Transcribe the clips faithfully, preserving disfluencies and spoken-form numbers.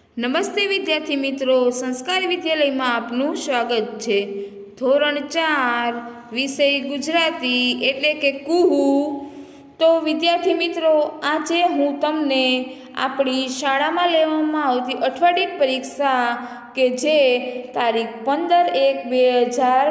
નમસ્તે વિદ્યાર્થી મિત્રો, સંસ્કાર વિદ્યાલયમાં આપનું સ્વાગત છે। ધોરણ ચાર વિષય ગુજરાતી એટલે કે કુહુ। તો વિદ્યાર્થી મિત્રો, આજે હું તમને આપણી શાળામાં લેવામાં આવતી અઠવાડિક પરીક્ષા કે જે તારીખ પંદર એક બે હજાર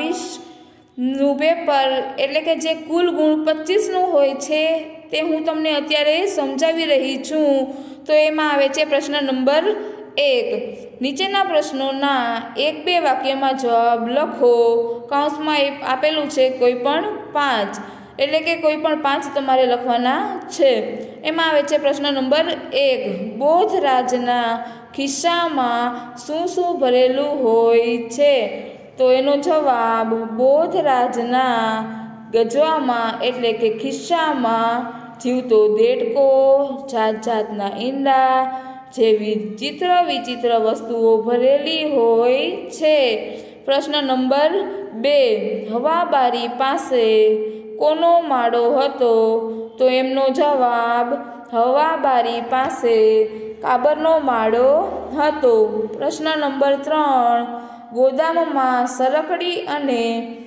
બાવીસનું પેપર એટલે કે જે કુલ ગુણ પચીસનું હોય છે તે હું તમને અત્યારે સમજાવી રહી છું। તો એમાં આવે છે પ્રશ્ન નંબર એક। નીચેના પ્રશ્નોના એક બે વાક્યમાં જવાબ લખો। કૌંસમાં આપેલું છે કોઈ પણ પાંચ, એટલે કે કોઈ પણ પાંચ તમારે લખવાના છે। એમાં આવે છે પ્રશ્ન નંબર એક, બોધરાજના ખિસ્સામાં શું શું ભરેલું હોય છે? તો એનો જવાબ બોધરાજના ગજવામાં એટલે કે ખિસ્સામાં જીવતો દેડકો, જાત જાતના ઈંડા જેવી ચિત્ર વિચિત્ર વસ્તુઓ ભરેલી હોય છે। પ્રશ્ન નંબર બે, હવાબારી પાસે કોનો માળો હતો? તો એમનો જવાબ હવાબારી પાસે કાબરનો માળો હતો। પ્રશ્ન નંબર ત્રણ, ગોદામમાં સરકડી અને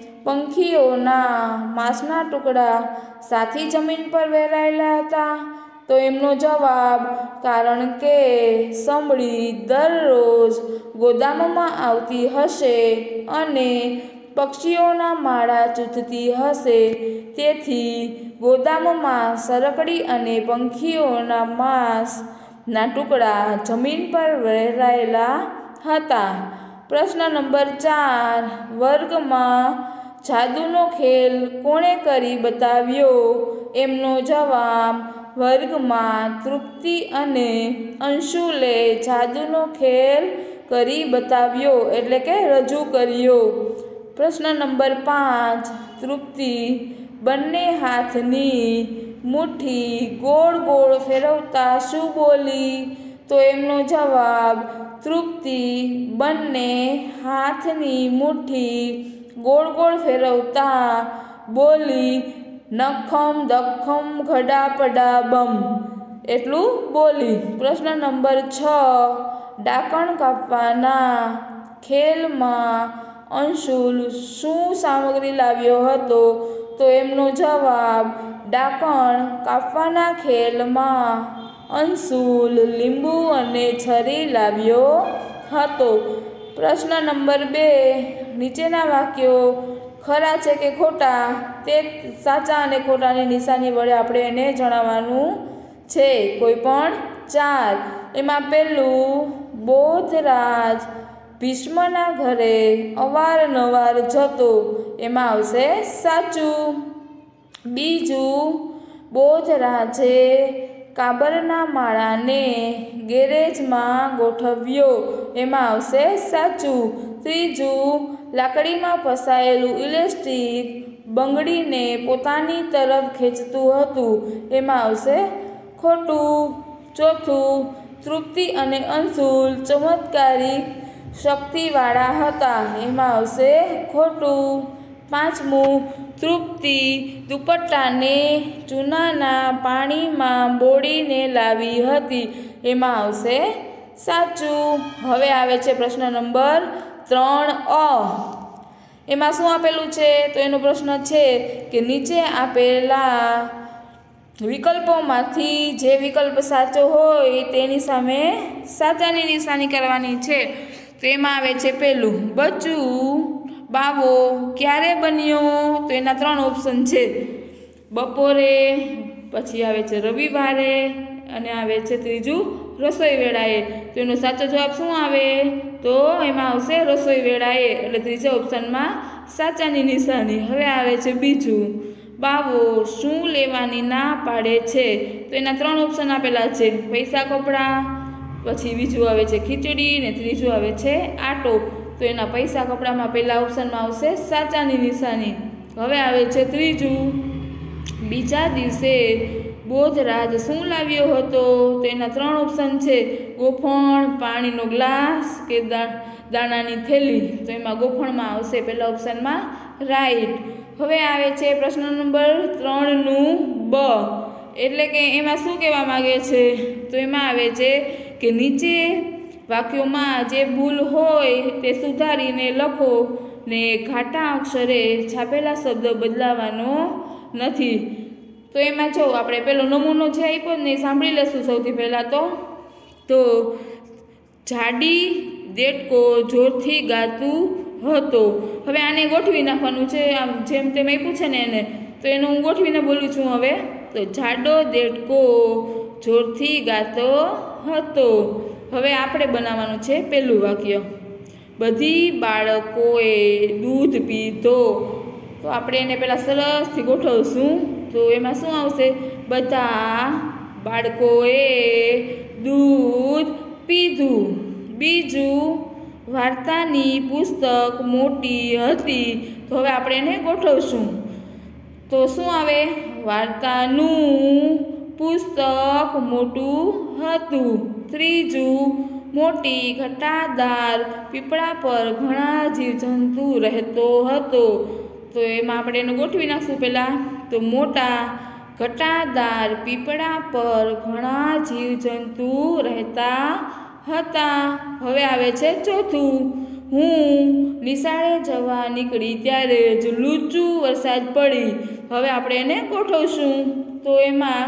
પંખીઓના માંસના ટુકડા સાથી જમીન પર વેરાયેલા હતા? તો એમનો જવાબ કારણ કે સમડી દરરોજ ગોદામમાં આવતી હશે અને પક્ષીઓના માળા ચૂંટતી હશે, તેથી ગોદામમાં સરકડી અને પંખીઓના માંસના ટુકડા જમીન પર વેરાયેલા હતા। પ્રશ્ન નંબર ચાર, વર્ગમાં જાદુનો ખેલ કોણે કરી બતાવ્યો? એમનો જવાબ વર્ગમાં તૃપ્તિ અને અંશુલે જાદુનો ખેલ કરી બતાવ્યો એટલે કે રજૂ કર્યો। પ્રશ્ન નંબર પાંચ, તૃપ્તિ બંને હાથની મુઠ્ઠી ગોળ ગોળ ફેરવતા શું બોલી? તો એમનો જવાબ તૃપ્તિ બંને હાથની મુઠ્ઠી ગોળ ગોળ ફેરવતા બોલી નખમ દખમ ઘડા પડા બમ એટલું બોલી। પ્રશ્ન નંબર છ, ડાકણ કાપવાના ખેલમાં અંશુલ શું સામગ્રી લાવ્યો હતો? તો એમનો જવાબ ડાકણ કાપવાના ખેલમાં અંશુલ લીંબુ અને છરી લાવ્યો હતો। પ્રશ્ન નંબર બે, નીચેના વાક્યો ખરા છે કે ખોટા તે સાચા અને ખોટાની નિશાની વડે આપણે એને જણાવવાનું છે। કોઈ પણ ચાર। એમાં પહેલું, બોધરાજ ભીષ્મના ઘરે અવારનવાર જતો, એમાં આવશે સાચું। બીજું, બોધરાજે કાબરના માળાને ગેરેજમાં ગોઠવ્યો, એમાં આવશે સાચું। ત્રીજું, લાકડીમાં ફસાયેલું ઇલેસ્ટિક બંગડીને પોતાની તરફ ખેંચતું હતું, એમાં આવશે ખોટું। ચોથું, તૃપ્તિ અને અંશુલ ચમત્કારિક શક્તિવાળા હતા, એમાં આવશે ખોટું। પાંચમું, તૃપ્તિ દુપટ્ટાને ચૂનાના પાણીમાં બોળીને લાવી હતી, એમાં આવશે સાચું। હવે આવે છે પ્રશ્ન નંબર ત્રણ અ। એમાં શું આપેલું છે? તો એનો પ્રશ્ન છે કે નીચે આપેલા વિકલ્પોમાંથી જે વિકલ્પ સાચો હોય તેની સામે સાચાની નિશાની કરવાની છે। તો એમાં આવે છે પહેલું, બચ્ચું બાવો ક્યારે બન્યો? તો એના ત્રણ ઓપ્શન છે, બપોરે, પછી આવે છે રવિવારે અને આવે છે ત્રીજું રસોઈ વેળાએ। તો એનો સાચો જવાબ શું આવે? તો એમાં આવશે રસોઈ વેળાએ, એટલે ત્રીજા ઓપ્શનમાં સાચાની નિશાની। હવે આવે છે બીજું, બાવો શું લેવાની ના પાડે છે? તો એના ત્રણ ઓપ્શન આપેલા છે, પૈસા કપડાં, પછી બીજું આવે છે ખીચડી ને ત્રીજું આવે છે આટો। તો એના પૈસા કપડામાં પહેલા ઓપ્શનમાં આવશે સાચાની નિશાની। હવે આવે છે ત્રીજું, બીજા દિવસે બોધરાજ શું લાવ્યો હતો? તો એના ત્રણ ઓપ્શન છે, ગોફણ, પાણીનો ગ્લાસ કે દાણાની થેલી। તો એમાં ગોફણમાં આવશે પહેલા ઓપ્શનમાં રાઈટ। હવે આવે છે પ્રશ્ન નંબર ત્રણનું બ, એટલે કે એમાં શું કહેવા માગે છે? તો એમાં આવે છે કે નીચે વાક્યોમાં જે ભૂલ હોય તે સુધારીને લખો ને ઘાટા અક્ષરે છાપેલા શબ્દ બદલાવાનો નથી. તો એમાં જો આપણે પેલો નમૂનો જે આપ્યો ને સાંભળી લેશું સૌથી પહેલાં તો તો જાડી દેડકો જોરથી ગાતું હતો. હવે આને ગોઠવી નાખવાનું છે, આમ જેમ તેમ આપ્યું છે ને એને, તો એનું હું ગોઠવીને બોલું છું. હવે તો જાડો દેડકો જોરથી ગાતો હતો. હવે આપણે બનાવવાનું છે પહેલું વાક્ય, બધી બાળકોએ દૂધ પીધો. તો આપણે એને પહેલાં સરસથી ગોઠવશું. તો એમાં શું આવશે? બધા બાળકોએ દૂધ પીધું. બીજું, વાર્તાની પુસ્તક મોટી હતી. તો હવે આપણે એને ગોઠવશું. તો શું આવે? વાર્તાનું પુસ્તક મોટું હતું. ત્રીજું, મોટી ઘટાદાર પીપળા પર ઘણા જીવજંતુ રહેતો હતો. તો એમાં આપણે એને ગોઠવી નાખશું પહેલાં. તો મોટા ઘટાદાર પીપળા પર ઘણા જીવજંતુ રહેતા હતા. હવે આવે છે ચોથું, હું નિશાળે જવા નીકળી ત્યારે જ લૂચું વરસાદ પડી. હવે આપણે એને ગોઠવશું. તો એમાં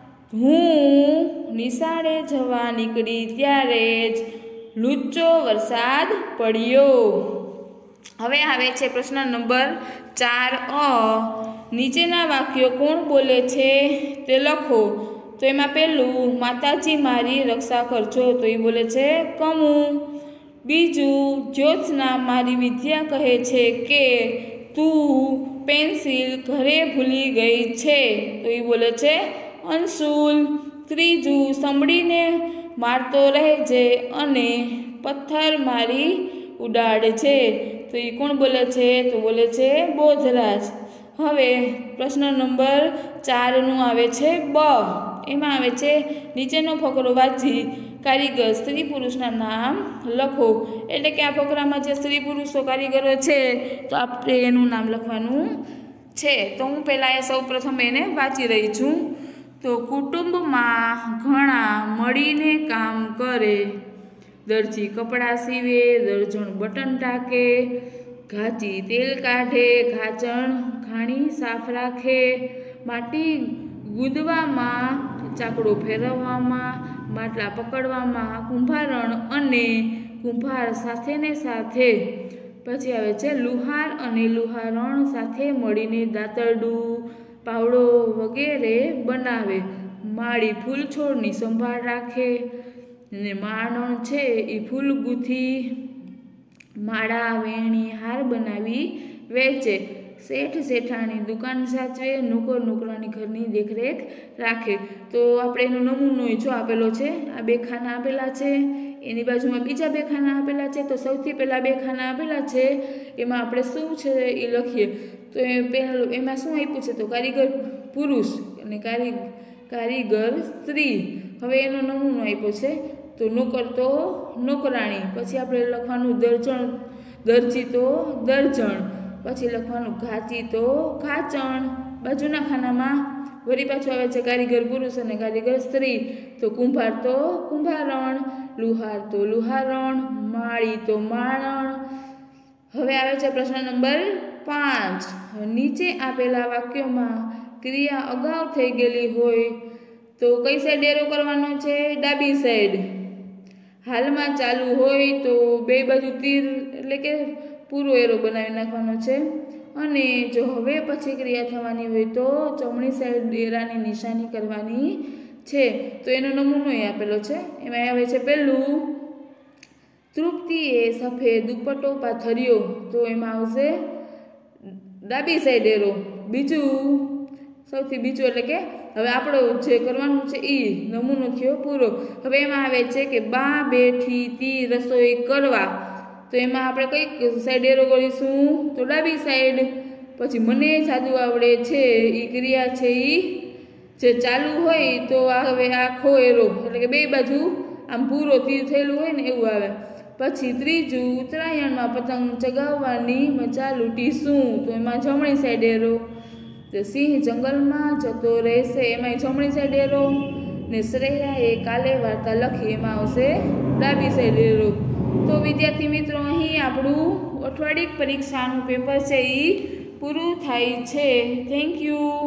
હું નિશાળે જવા નીકળી ત્યારે જ લૂચો વરસાદ પડ્યો. હવે આવે છે પ્રશ્ન નંબર ચાર અ. નીચેના વાક્યો કોણ બોલે છે તે લખો. તો એમાં પહેલું, માતાજી મારી રક્ષા કરજો. તો એ બોલે છે કમુ. બીજું, જ્યોત્સના મારી વિદ્યા કહે છે કે તું પેન્સિલ ઘરે ભૂલી ગઈ છે. તો એ બોલે છે અંશુલ. ત્રીજું, સંભળીને મારતો રહેજે અને પથ્થર મારી ઉડાડજે. તો એ કોણ બોલે છે? તો બોલે છે બોધરાજ. હવે પ્રશ્ન નંબર ચારનું આવે છે બ. એમાં આવે છે નીચેનો ફકરો વાંચી કારીગર સ્ત્રી પુરુષના નામ લખો. એટલે કે આ ફકરામાં જે સ્ત્રી પુરુષો કારીગરો છે તો આપણે એનું નામ લખવાનું છે. તો હું પહેલાં એ સૌ પ્રથમ એને વાંચી રહી છું. તો કુટુંબમાં ઘણા મળીને કામ કરે. દરજી કપડાં સીવે, દરજણ બટન ટાંકે, ઘાંચી તેલ કાઢે, ઘાંચણ ઘાણી સાફ રાખે, માટી ગુંદવામાં, ચાકડો ફેરવવામાં, માટલા પકડવામાં કુંભારણ અને કુંભાર સાથે ને સાથે. પછી આવે છે લુહાર અને લુહારણ સાથે મળીને દાંતરડું, પાવડો વગેરે બનાવે. માળી ફૂલ છોડની સંભાળ રાખે ને માણણ છે એ ફૂલ ગૂંથી માળા વેણી હાર બનાવી વેચે. શેઠ શેઠાણી દુકાન સાચવે, નોકર નોકરાણી ઘરની દેખરેખ રાખે. તો આપણે એનો નમૂનો જો આપેલો છે. આ બે ખાના આપેલા છે, એની બાજુમાં બીજા બે ખાના આપેલા છે. તો સૌથી પહેલાં બે ખાના આપેલા છે એમાં આપણે શું છે એ લખીએ. તો એ પહેલું એમાં શું આપ્યું છે? તો કારીગર પુરુષ અને કારી કારીગર સ્ત્રી. હવે એનો નમૂનો આપ્યો છે. તો નોકર તો નોકરાણી. પછી આપણે લખવાનું દરજણ, દરજી તો દરજણ. પછી લખવાનું ઘાંચી તો ઘાંચણ. બાજુના ખાનામાં વળી પાછું આવે છે કારીગર પુરુષ અને કારીગર સ્ત્રી. તો કુંભાર તો કુંભારણ, લુહાર તો લુહારણ, માળી તો માણણ. હવે આવે છે પ્રશ્ન નંબર પાંચ. નીચે આપેલા વાક્યોમાં ક્રિયા અગાઉ થઈ ગયેલી હોય તો કઈ સાઈડ એરો કરવાનો છે? ડાબી સાઈડ. હાલમાં ચાલુ હોય તો બે બાજુ તીર એટલે કે પૂરો એરો બનાવી નાખવાનો છે. અને જો હવે પછી ક્રિયા થવાની હોય તો જમણી સાઈડ એરાની નિશાની કરવાની છે. તો એનો નમૂનો એ આપેલો છે. એમાં આવે છે પહેલું, તૃપ્તિએ સફેદ દુપટ્ટો પાથર્યો. તો એમાં આવશે ડાબી સાઈડ એરો. બીજું, સૌથી બીજું એટલે કે હવે આપણો જે કરવાનું છે એ નમૂનો થયો પૂરો. હવે એમાં આવે છે કે બા બેઠી તી રસોઈ કરવા. તો એમાં આપણે કઈ સાઈડ એરો કરીશું? તો ડાબી સાઈડ. પછી મને જાદુ આવડે છે એ ક્રિયા છે એ જે ચાલુ હોય તો આવે આખો એરો એટલે કે બે બાજુ આમ પૂરો તીર થયેલું હોય ને એવું આવે. પછી ત્રીજું, ઉત્તરાયણમાં પતંગ ચગાવવાની મજા લૂંટીશું. તો એમાં જમણી સાઈડ એરો. તો સિંહ જંગલમાં જતો રહેશે. એમાં જમણી સાઈડ એરો. ને શ્રેયાએ કાલે વાર્તા લખી. એમાં આવશે ડાબી સાઈડ એરો। તો વિદ્યાર્થી મિત્રો અહીં આપણું અઠવાડિક પરીક્ષાનું પેપર છે એ પૂરું થાય છે। Thank you.